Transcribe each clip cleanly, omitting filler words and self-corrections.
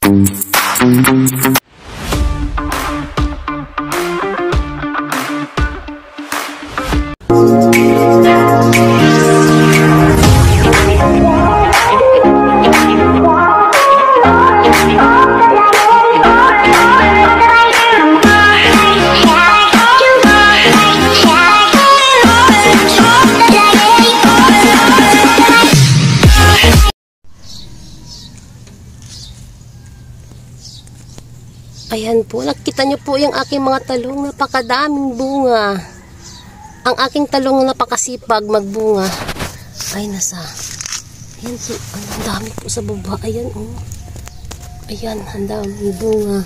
Ayan po, nakita nyo po yung aking mga talong, napakadaming bunga. Ang aking talong napakasipag magbunga. Ay, ayan po, ang dami po sa baba. Ayan, oh. Ayan, ang daming bunga.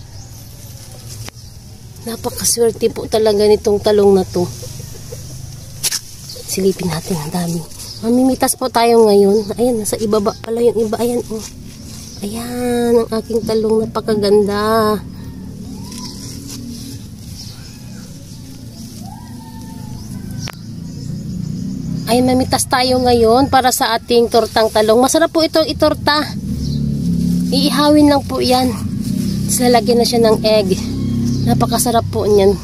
Napakaswerte po talaga nitong talong na to. Silipin natin, ang dami. Mamimitas po tayo ngayon. Ayan, nasa ibaba pala yung iba. Ayan, oh. Ayan, ang aking talong, napakaganda. Ay, mamitas tayo ngayon para sa ating tortang talong. Masarap po ito itorta. Iihawin lang po yan. Tapos lalagyan na siya ng egg. Napakasarap po niyan.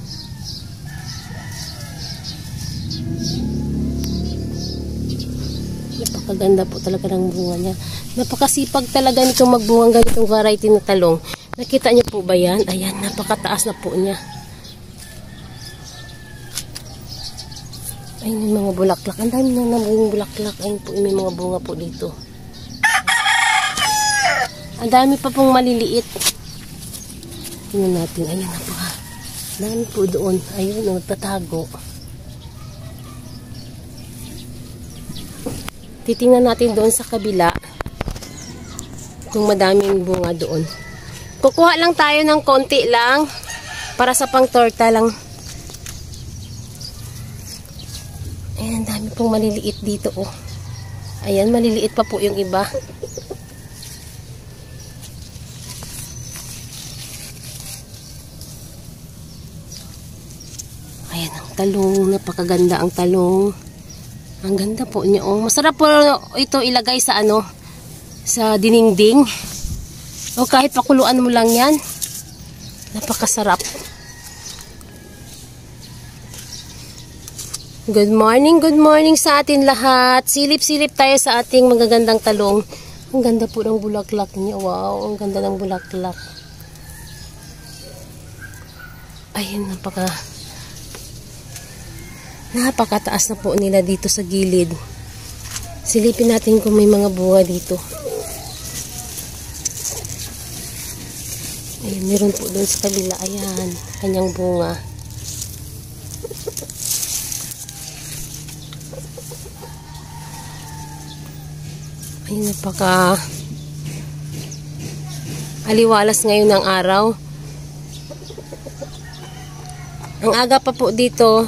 Napakaganda po talaga ng bunga niya. Napakasipag talaga nitong magbunga ganitong variety na talong. Nakita niyo po ba yan? Ayan, napakataas na po niya. Ayun, may mga bulaklak. Ang dami na naman bulaklak. Ayun po, may mga bunga po dito. Ang dami pa pong maliliit. Tingnan natin. Ayun, napaka. Dami po doon. Ayun, tatago. Titingnan natin doon sa kabila kung madaming bunga doon. Kukuha lang tayo ng konti lang para sa pang torta lang. Ayan, dami pong maliliit dito, oh. Ayan, maliliit pa po yung iba. Ayan, ang talong. Napakaganda ang talong. Ang ganda po niya, oh. Masarap po ito ilagay sa sa dinding. O kahit pakuluan mo lang yan. Napakasarap. Good morning sa atin lahat. Silip-silip tayo sa ating magagandang talong. Ang ganda po ng bulaklak niya. Wow, ang ganda ng bulaklak. Ayun, napakataas na po nila dito sa gilid. Silipin natin kung may mga bunga dito. Ayun, meron po doon sa kabila. Ayan, kanyang bunga. Ayun, napaka aliwalas ngayon ng araw. Ang aga pa po dito.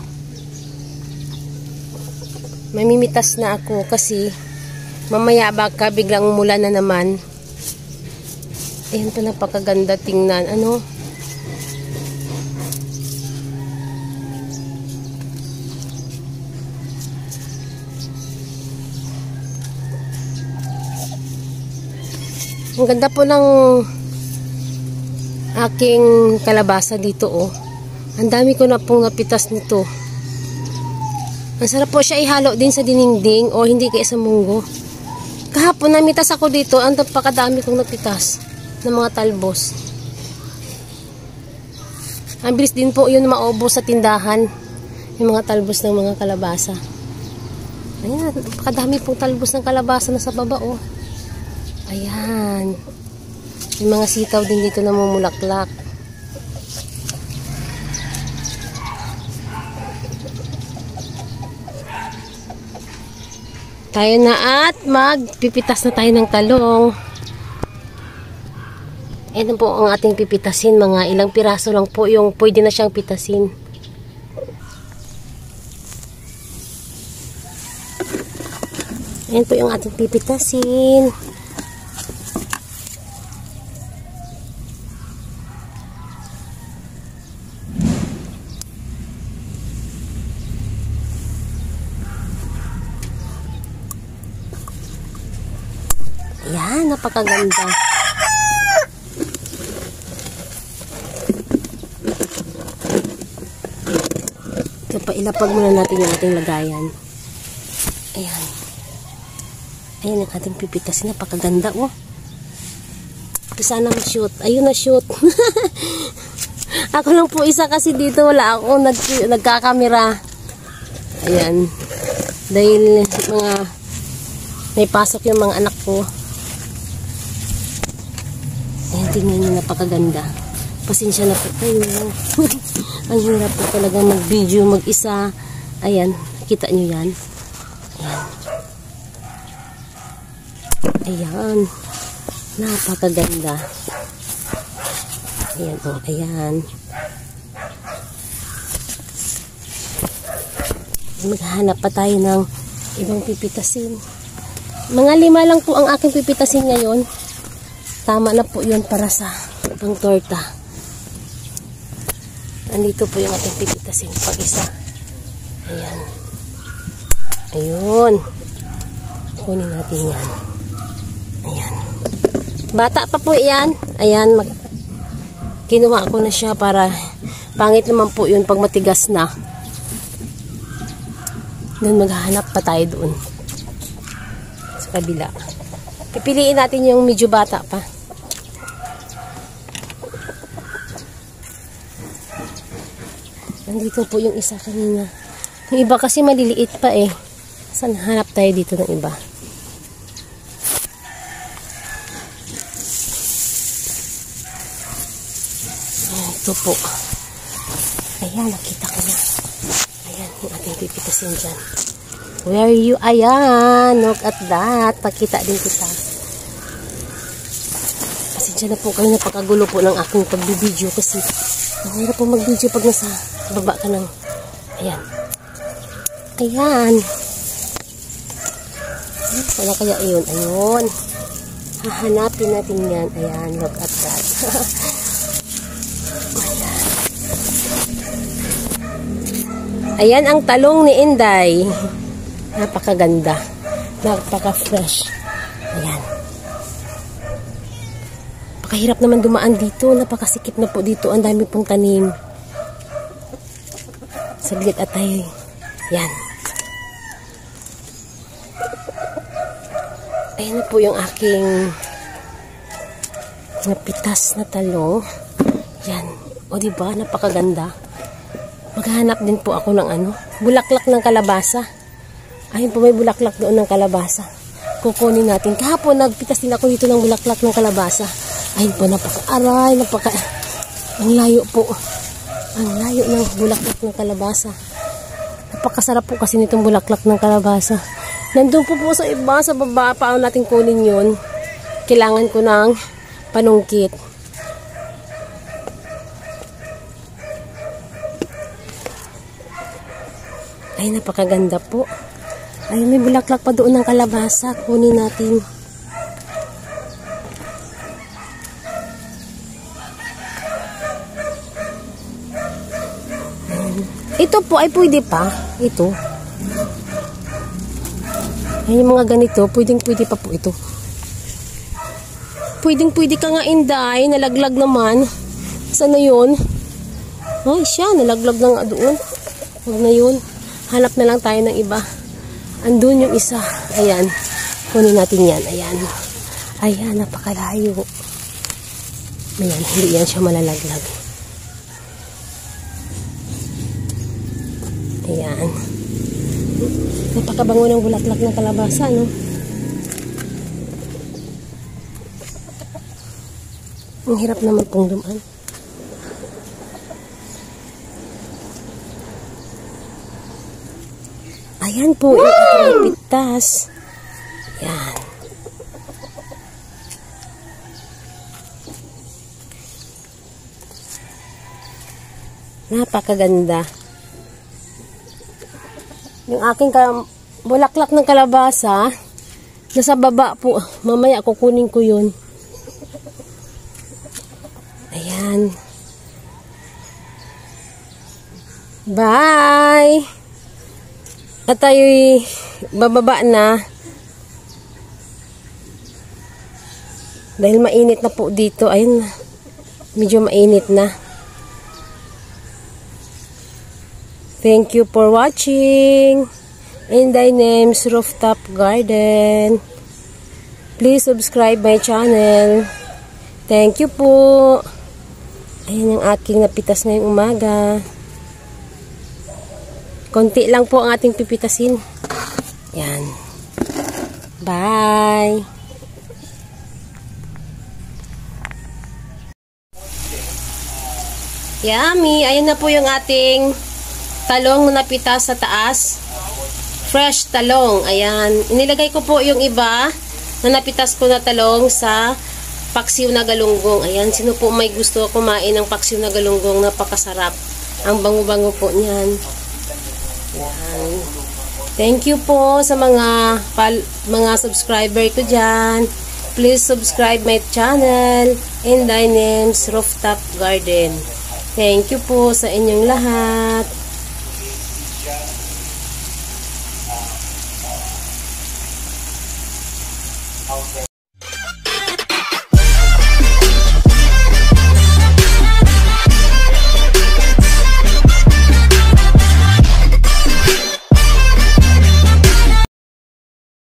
Mamimitas na ako kasi mamaya baka biglang umulan na naman. Ayan pa, napakaganda tingnan. Ano? Ang ganda po ng aking kalabasa dito, oh. Ang dami ko na pong napitas nito. Ang sarap po siya ihalo din sa dinding o hindi kaya sa munggo. Kahapon namitas ako dito, ang napakadami kong napitas ng mga talbos. Ang bilis din po yun maubos sa tindahan, yung mga talbos ng mga kalabasa. Ayan, napakadami pong talbos ng kalabasa na sa baba, oh. Ayan. Yung mga sitaw din dito na mumulaklak. Tayo na at magpipitas na tayo ng talong. Ito po ang ating pipitasin. Mga ilang piraso lang po yung pwede na siyang pitasin. Ayan po yung ating pipitasin. Ayan, napakaganda. So, pailapag muna natin yung ating lagayan. Ayan. Ayan ang ating pipitasin. Napakaganda, oh. Sana ma-shoot. Ayun na shoot. Ako lang po isa kasi dito. Wala ako nagkakamera. Ayan. Dahil mga may pasok yung mga anak ko. Ayan, tingnan nyo, napakaganda. Pasensya na po kayo. Ang hirap po talaga mag-video mag-isa. Ayan, kita nyo yan. Ayan. Ayan. Napakaganda. Ayan, oh, ayan. Maghanap pa tayo ng ibang pipitasin. Mga 5 lang po ang aking pipitasin ngayon. Tama na po yun para sa pang torta. Andito po yung ating pipitasin. Pag-isa. Ayan. Ayun. Kunin natin yan. Ayan. Bata pa po yan. Ayan. Kinuha ko na siya para pangit naman po yun pag matigas na. Doon maghahanap pa tayo doon. Sa kabila. Pipiliin natin yung medyo bata pa. Nandito po yung isa kanina. Yung iba kasi maliliit pa eh. Saan hanap tayo dito ng iba? Ito po. Ayan, nakita ko na. Ayan, yung ating pipitasin dyan. Where are you? Ayan, look at that. Pakita din kita. Kasi dyan na po kayo napakagulo po ng aking pagbibideo kasi ang hirap po mag-video pag nasa baba ka ng ayan. Ayan. Wala kaya yun. Ayun. Hahanapin natin yan. Ayan, look at that. Ayan ang talong ni Inday. Napakaganda. Napaka-fresh. Ayan. Napakahirap naman dumaan dito. Napakasikip na po dito. Ang dami pong tanim. Saglit at tayo. Ayan. Ayan na po yung aking napitas na talong. Ayan. O diba? Napakaganda. Maghahanap din po ako ng bulaklak ng kalabasa. Ayun po, may bulaklak doon ng kalabasa. Kukunin natin. Kahapon, nagpitas din ako dito ng bulaklak ng kalabasa. Ayun po, ang layo po. Ang layo ng bulaklak ng kalabasa. Napakasarap po kasi nitong bulaklak ng kalabasa. Nandun po sa iba, sa baba. Paano natin kunin yun? Kailangan ko ng panungkit. Ay, napakaganda po. Ay, may bulaklak pa doon ng kalabasa. Kunin natin. Ito po ay pwede pa. Ito. Ay, yung mga ganito, pwede pa po ito. Pwede ka nga, Inday. Nalaglag naman. Saan na yun? Ay, siya. Nalaglag na nga doon. Huwag na yun. Hanap na lang tayo ng iba. Andun yung isa. Ayan. Kunin natin yan. Ayan. Ayan, napakalayo. Ayan, hindi yan siya malalaglag. Ayan. Napakabango ng bulaklak ng kalabasa, no? Ang hirap naman pong dumaan. Ayan po, yung ating pitas. Ayan. Napakaganda. Yung aking bulaklak ng kalabasa, nasa baba po. Mamaya kukunin ko yun. Ayan. Bye! At tayo'y bababa na. Dahil mainit na po dito. Ayun, medyo mainit na. Thank you for watching. In thy name's Rooftop Garden. Please subscribe my channel. Thank you po. Ayan ang aking napitas ngayong umaga. Konti lang po ang ating pipitasin. Yan. Bye. Yummy. Ayan na po yung ating talong na napitas sa taas. Fresh talong. Ayan. Inilagay ko po yung iba na napitas ko na talong sa paksiw na galunggong. Ayan. Sino po may gusto kumain ng paksiw na galunggong? Napakasarap. Ang bango-bango po niyan. Ayan. Thank you po sa mga subscriber ko dyan. Please subscribe my channel. In thy name's Rooftop Garden. Thank you po sa inyong lahat.